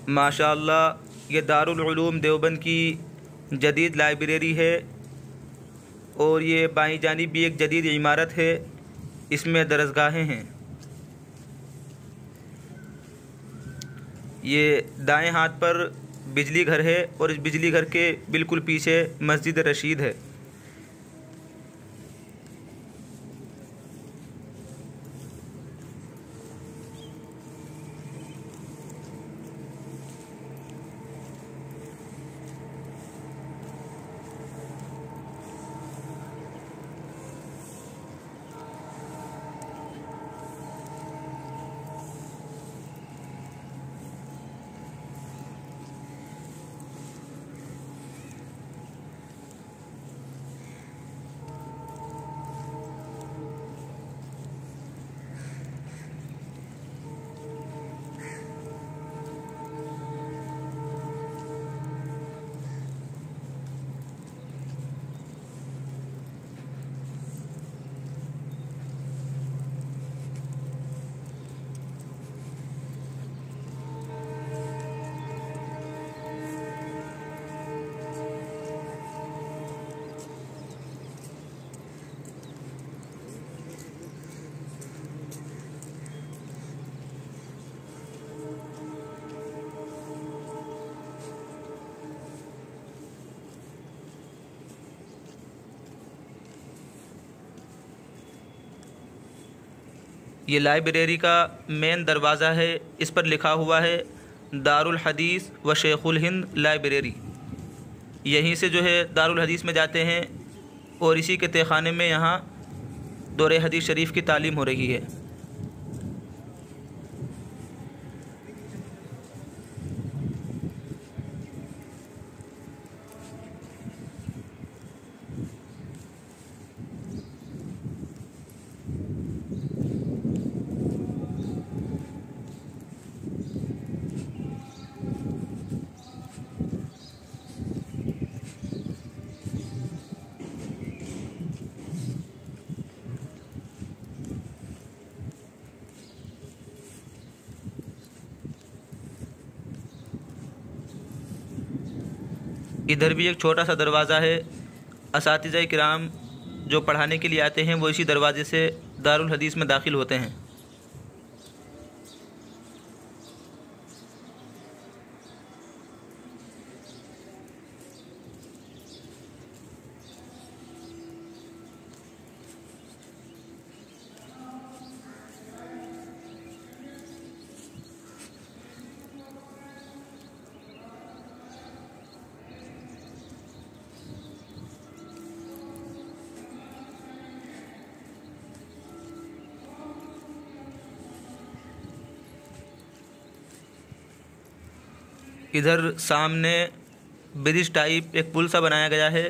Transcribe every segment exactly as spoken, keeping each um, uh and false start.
माशाअल्लाह ये दारुल उलूम देवबंद की जदीद लाइब्रेरी है और ये बाईं जानिब भी एक जदीद इमारत है, इसमें दरसगाहें हैं। ये दाएं हाथ पर बिजली घर है और इस बिजली घर के बिल्कुल पीछे मस्जिद रशीद है। ये लाइब्रेरी का मेन दरवाज़ा है, इस पर लिखा हुआ है दारुल हदीस व शेखुल हिंद लाइब्रेरी। यहीं से जो है दारुल हदीस में जाते हैं और इसी के तहखाने में यहाँ दौरे हदीस शरीफ की तालीम हो रही है। इधर भी एक छोटा सा दरवाज़ा है। असातिज़ा किराम जो पढ़ाने के लिए आते हैं वो इसी दरवाज़े से दारुल हदीस में दाखिल होते हैं। इधर सामने ब्रिज टाइप एक पुल सा बनाया गया है।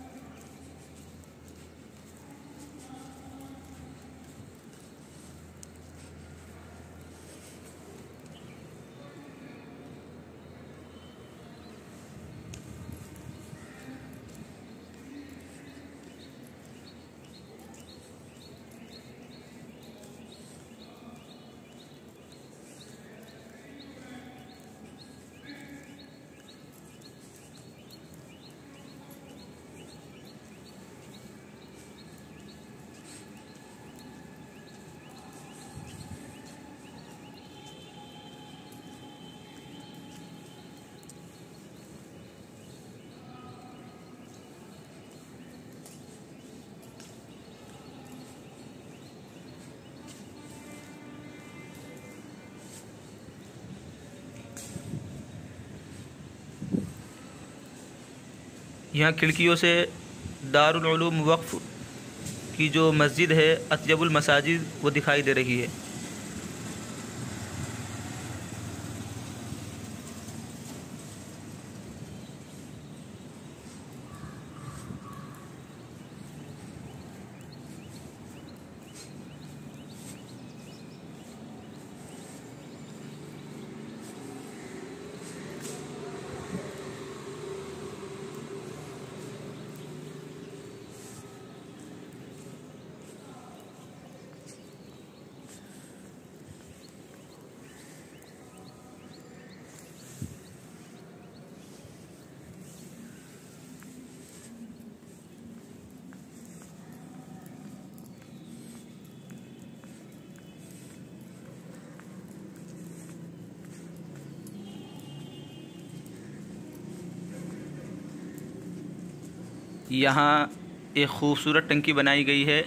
यहाँ खिड़कियों से दारुल उलूम वक्फ की जो मस्जिद है अतयबुल मसाजिद वो दिखाई दे रही है। यहाँ एक ख़ूबसूरत टंकी बनाई गई है।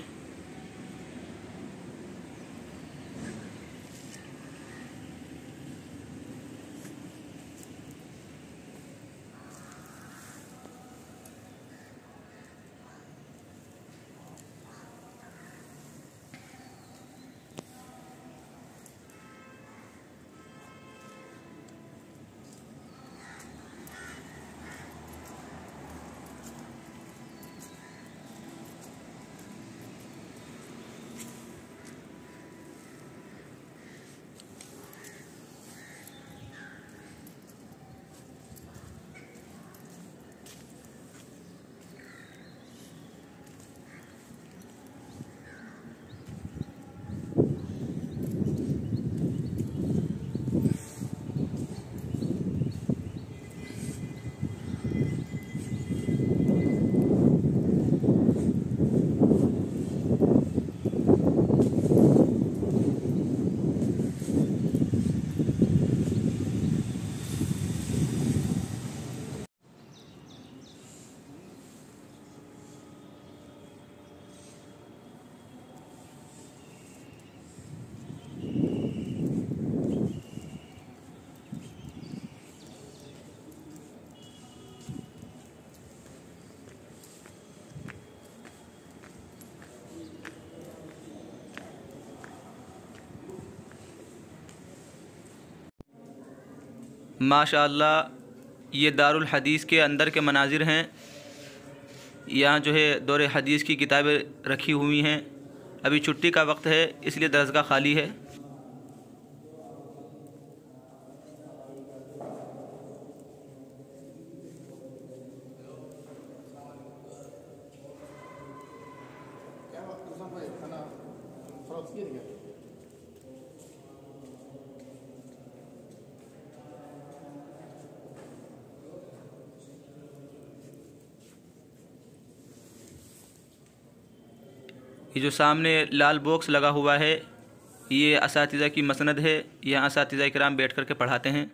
माशाअल्लाह ये दारुल हदीस के अंदर के मनाजिर हैं। यहाँ जो है दौरे हदीस की किताबें रखी हुई हैं। अभी छुट्टी का वक्त है इसलिए दरसगाह खाली है। ये जो सामने लाल बॉक्स लगा हुआ है ये असातिज़ा की मसनद है। यहाँ असातिज़ा इकराम बैठ कर के पढ़ाते हैं।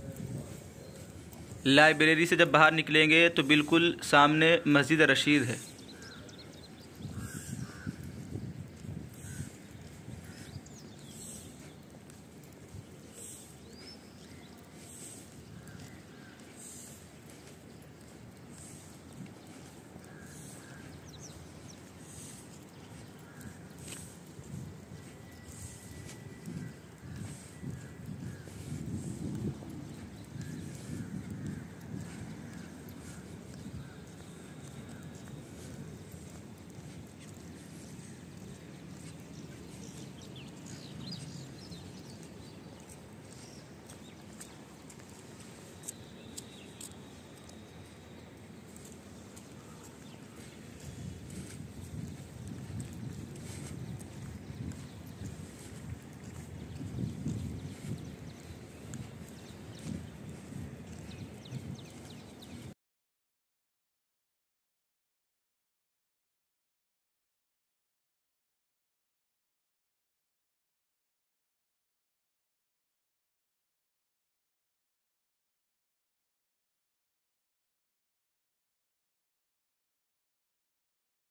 लाइब्रेरी से जब बाहर निकलेंगे तो बिल्कुल सामने मस्जिद रशीद है।